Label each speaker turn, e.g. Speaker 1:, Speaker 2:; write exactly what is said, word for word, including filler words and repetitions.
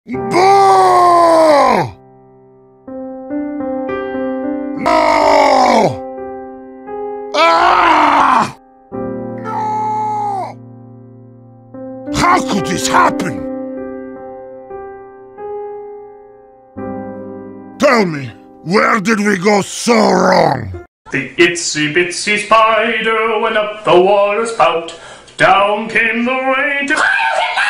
Speaker 1: Boo! No! Ah! No! How could this happen? Tell me, where did we go so wrong?
Speaker 2: The itsy bitsy spider went up the water spout. Down came the rain to